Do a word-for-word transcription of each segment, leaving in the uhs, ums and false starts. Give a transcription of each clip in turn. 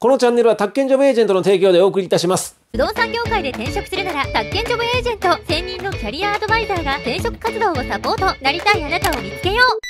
このチャンネルは宅建ジョブエージェントの提供でお送りいたします。 不動産業界で転職するなら宅建ジョブエージェント専任のキャリアアドバイザーが転職活動をサポート。なりたいあなたを見つけよう。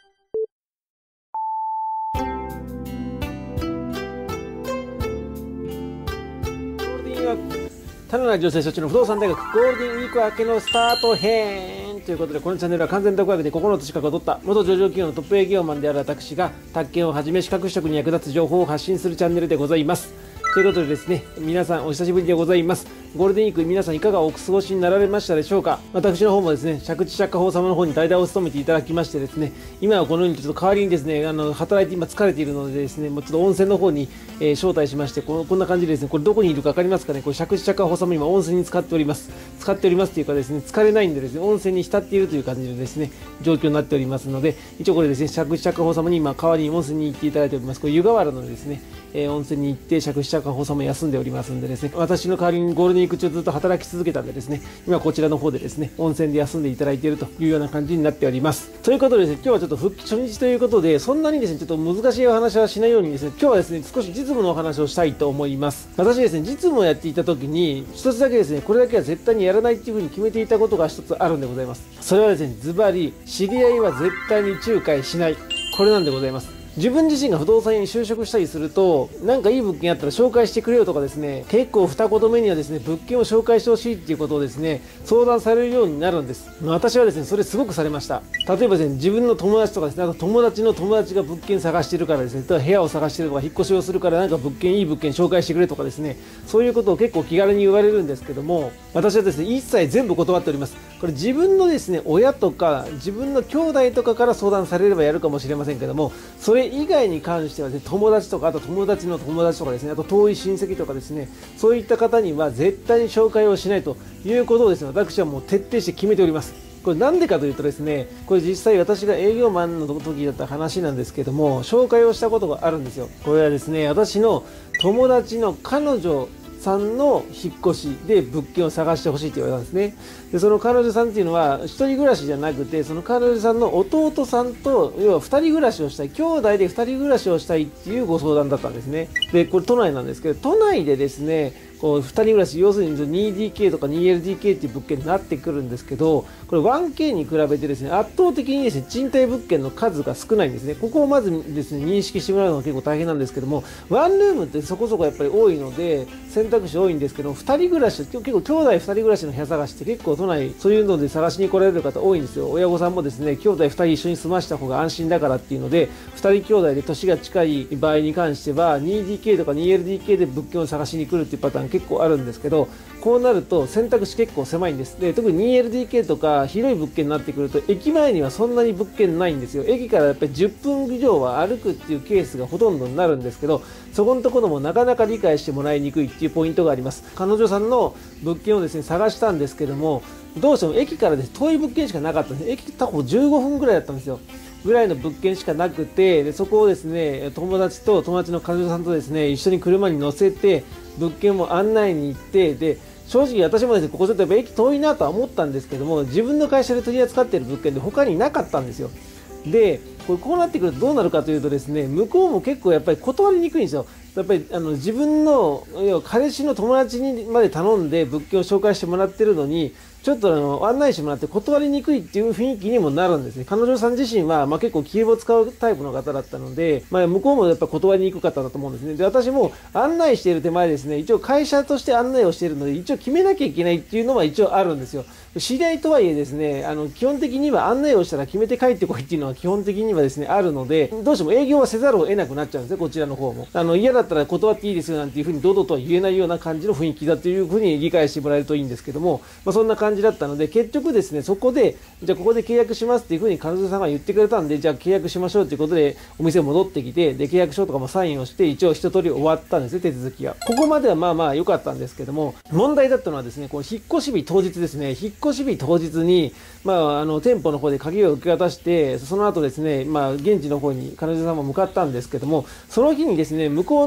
田名女性所長の不動産大学ゴールデンウィーク明けのスタート編ということで、このチャンネルは完全独学でここのつ資格を取った元上場企業のトップ営業マンである私が宅建をはじめ資格取得に役立つ情報を発信するチャンネルでございます。ということでですね、皆さんお久しぶりでございます。ゴールデンウィーク皆さんいかがお過ごしになられましたでしょうか。私の方もですね、借地借家法様の方に代打を務めていただきましてですね、今はこのようにちょっと代わりにですね、あの働いて今疲れているのでですね、もうちょっと温泉の方に、えー、招待しまして、このこんな感じでですね、これどこにいるか分かりますかね。これ借地借家法様今温泉に使っております。使っておりますというかですね、疲れないんでですね、温泉に浸っているという感じでですね、状況になっておりますので、一応これですね、借地借家法様に今代わりに温泉に行っていただいております。これ湯河原のですね、えー、温泉に行って借地借家法様休んでおりますんでですね、私の代わりにゴールデンウィーク中ずっと働き続けたんでですね、今こちらの方でですね、温泉で休んでいただいているというような感じになっております。ということでですね、今日はちょっと復帰初日ということで、そんなにですね、ちょっと難しいお話はしないようにですね、今日はですね、少し実務のお話をしたいと思います。私ですね、実務をやっていた時に、一つだけですね、これだけは絶対にやらないっていうふうに決めていたことが一つあるんでございます。それはですね、ズバリ、知り合いは絶対に仲介しない。これなんでございます。自分自身が不動産屋に就職したりすると、なんかいい物件あったら紹介してくれよとかですね、結構二言目にはですね、物件を紹介してほしいっていうことをですね、相談されるようになるんです。私はですね、それすごくされました。例えばですね、自分の友達とかですね、あと友達の友達が物件探してるからですね、部屋を探してるとか引っ越しをするからなんか物件いい物件紹介してくれとかですね、そういうことを結構気軽に言われるんですけども、私はですね、一切全部断っております。これ自分のですね、親とか自分の兄弟とかから相談されればやるかもしれませんけども、それ以外に関してはですね、友達とか、あと友達の友達とかですね、あと遠い親戚とかですね、そういった方には絶対に紹介をしないということをですね、私はもう徹底して決めております。これなんでかというとですね、これ実際私が営業マンの時だった話なんですけども、紹介をしたことがあるんですよ。これはですね、私の友達の彼女さんの引っ越しで物件を探してほしいって言われたんですね。で、その彼女さんっていうのは一人暮らしじゃなくて、その彼女さんの弟さんと要は二人暮らしをしたい、兄弟で二人暮らしをしたいっていうご相談だったんですね。で、これ都内なんですけど、都内でですね、こうふたり暮らし、要するに ツーディーケー とか ツーエルディーケー っていう物件になってくるんですけど、これ ワンケー に比べてですね、圧倒的にですね、賃貸物件の数が少ないんですね。ここをまずですね、認識してもらうのが結構大変なんですけども、ワンルームってそこそこやっぱり多いので、選択肢多いんですけど、ふたり暮らし、結構兄弟ふたり暮らしの部屋探しって結構都内、そういうので探しに来られる方多いんですよ。親御さんもですね、兄弟ふたり一緒に住ました方が安心だからっていうので、ふたり兄弟で年が近い場合に関しては、ツーディーケー とか ツーエルディーケー で物件を探しに来るっていうパターン結構あるんですけど、こうなると選択肢結構狭いんです。で、特に ツーエルディーケー とか広い物件になってくると、駅前にはそんなに物件ないんですよ。駅からやっぱりじゅっぷん以上は歩くっていうケースがほとんどになるんですけど、そこのところもなかなか理解してもらいにくいっていうポイントがあります。彼女さんの物件をですね、探したんですけども、どうしても駅からです、遠い物件しかなかったんです。駅多分じゅうごふんぐらいだったんですよ。ぐらいの物件しかなくて、でそこをですね、友達と友達の彼女さんとですね、一緒に車に乗せて物件も案内に行って、で正直私もですね、ここちょっとやっぱ駅遠いなとは思ったんですけども、自分の会社で取り扱っている物件で他になかったんですよ。で、これこうなってくるとどうなるかというとですね、向こうも結構やっぱり断りにくいんですよ。やっぱりあの自分の要は彼氏の友達にまで頼んで物件を紹介してもらってるのに、ちょっとあの案内してもらって断りにくいっていう雰囲気にもなるんですね。彼女さん自身は、まあ、結構気を使うタイプの方だったので、まあ、向こうもやっぱ断りにくかったんだと思うんですね。で、私も案内している手前ですね、一応会社として案内をしているので、一応決めなきゃいけないっていうのは一応あるんですよ。知り合いとはいえですね、あの基本的には案内をしたら決めて帰ってこいっていうのは基本的にはですね、あるので、どうしても営業はせざるを得なくなっちゃうんですね、こちらの方も。あの嫌だったら断っていいですよなんていうふうに堂々とは言えないような感じの雰囲気だというふうに理解してもらえるといいんですけども、まあ、そんな感じだったので、結局ですね、そこで、じゃあここで契約しますっていうふうに彼女さんが言ってくれたんで、じゃあ契約しましょうということで、お店戻ってきて、で、契約書とかもサインをして、一応一通り終わったんですね、手続きが。ここまではまあまあ良かったんですけども、問題だったのはですね、この引っ越し日当日ですね、引っ越し日当日に、まあ、あの、店舗の方で鍵を受け渡して、その後ですね、まあ、現地の方に彼女さんも向かったんですけども、その日にですね、向こう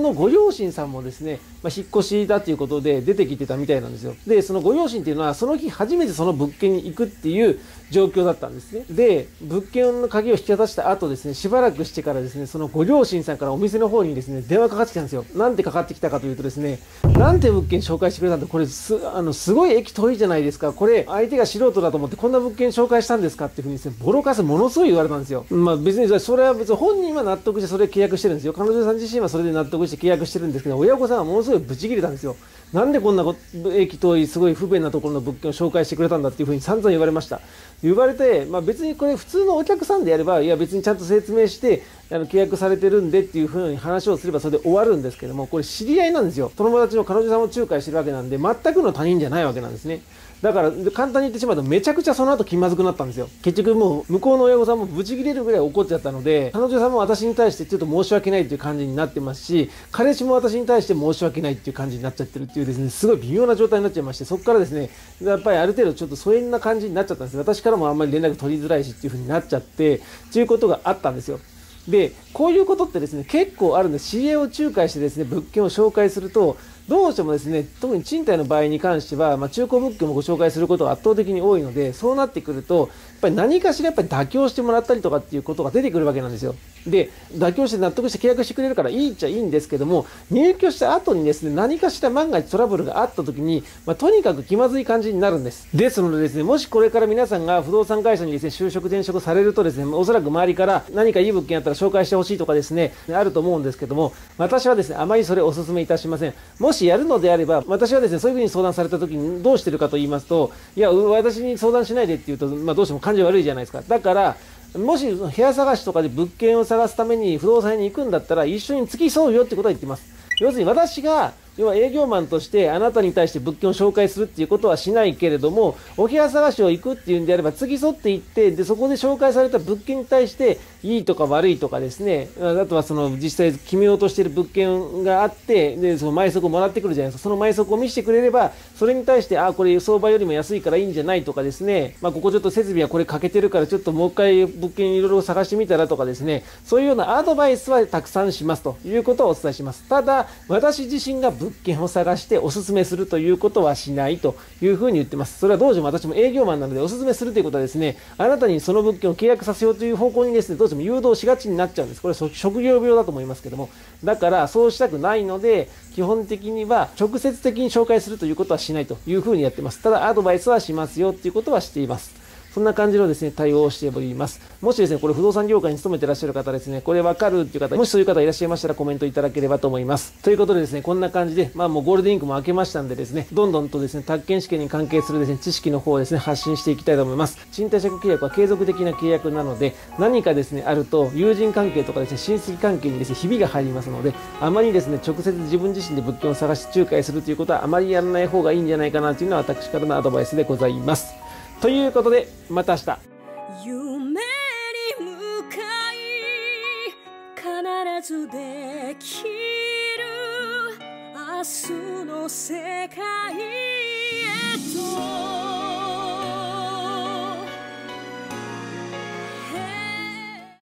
のご両親さんもですね、まあ、引っ越しだということで出てきてたみたいなんですよ。で、そのご両親っていうのはその日初めてその物件に行くっていう状況だったんですね。で、物件の鍵を引き渡した後ですね、しばらくしてからですね、そのご両親さんからお店の方にですね、電話かかってきたんですよ。なんてかかってきたかというとですね、なんて物件紹介してくれたんだ、これす、あの、すごい駅遠いじゃないですか。これ、相手が素人だと思ってこんな物件紹介したんですかっていうふうにですね、ボロカスものすごい言われたんですよ。まあ別にそれは別に本人は納得してそれ契約してるんですよ。彼女さん自身はそれで納得して契約してるんですけど、親御さんはものすごいブチ切れたんですよ。なんでこんな駅遠いすごい不便なところの物件を紹介してくれたんだっていうふうに散々言われました。言われて、まあ別にこれ普通のお客さんでやれば、いや別にちゃんと説明して、あの契約されてるんでっていうふうに話をすればそれで終わるんですけども、これ知り合いなんですよ。友達の彼女さんを仲介してるわけなんで、全くの他人じゃないわけなんですね。だから簡単に言ってしまうとめちゃくちゃその後気まずくなったんですよ。結局もう向こうの親御さんもブチ切れるぐらい怒っちゃったので、彼女さんも私に対してちょっと申し訳ないっていう感じになってますし、彼氏も私に対して申し訳ないっていう感じになっちゃってるっていうですね、すごい微妙な状態になっちゃいまして、そこからですね、やっぱりある程度ちょっと疎遠な感じになっちゃったんですよ。私からもあんまり連絡取りづらいしっていう風になっちゃってっていうことがあったんですよ。で、こういうことってですね、結構あるんです。知り合いを仲介してですね、物件を紹介すると、どうしてもですね、特に賃貸の場合に関しては、まあ、中古物件もご紹介することが圧倒的に多いので、そうなってくると、やっぱり何かしらやっぱり妥協してもらったりとかっていうことが出てくるわけなんですよ。で、妥協して納得して契約してくれるからいいっちゃいいんですけども、入居した後にですね、何かしら万が一トラブルがあった時に、まあ、とにかく気まずい感じになるんです。ですのでですね、もしこれから皆さんが不動産会社にですね、就職転職されるとですね、おそらく周りから何かいい物件あったら紹介してほしいとかですね、あると思うんですけども、私はですね、あまりそれお勧めいたしません。もしやるのであれば、私はですね、そういうふうに相談された時にどうしてるかと言いますと、いや、私に相談しないでって言うと、まあ、どうしても感じ悪いじゃないですか。だから、もし部屋探しとかで物件を探すために不動産屋に行くんだったら、一緒に付き添うよってことは言ってます。要するに私が、要は営業マンとしてあなたに対して物件を紹介するっていうことはしないけれども、お部屋探しを行くっていうんであれば、付き添って行って、で、そこで紹介された物件に対して、いいとか悪いとかですね、あとはその実際決めようとしている物件があって、で、その枚数をもらってくるじゃないですか。その枚数を見せてくれれば、それに対して、あ、これ相場よりも安いからいいんじゃないとかですね、まあ、ここちょっと設備はこれ欠けてるから、ちょっともう一回物件いろいろ探してみたらとかですね、そういうようなアドバイスはたくさんしますということをお伝えします。ただ、私自身が物件を探してお勧めするということはしないというふうに言ってます。それはどうしても私も営業マンなのでお勧めするということはですね、あなたにその物件を契約させようという方向にですね、どうしても誘導しがちになっちゃうんです。これは職業病だと思いますけども。だからそうしたくないので、基本的には直接的に紹介するということはしないというふうにやってます。ただアドバイスはしますよっていうことはしています。そんな感じのですね、対応をしております。もしですね、これ不動産業界に勤めてらっしゃる方ですね、これわかるっていう方、もしそういう方いらっしゃいましたらコメントいただければと思います。ということでですね、こんな感じで、まあもうゴールデンウィークも明けましたんでですね、どんどんとですね、宅建試験に関係するですね、知識の方をですね、発信していきたいと思います。賃貸借契約は継続的な契約なので、何かですね、あると、友人関係とかですね、親戚関係にですね、ひびが入りますので、あまりですね、直接自分自身で物件を探し仲介するということはあまりやらない方がいいんじゃないかなというのは私からのアドバイスでございます。ということで、また明日。 夢に向かい必ずできる明日の世界